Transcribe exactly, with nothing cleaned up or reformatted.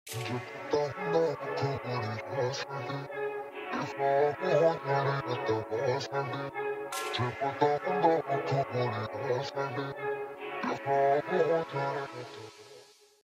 Jutta no kumari hasade, ha ho jane ata vasade. Jutta no kumari hasade, ha ho jane ata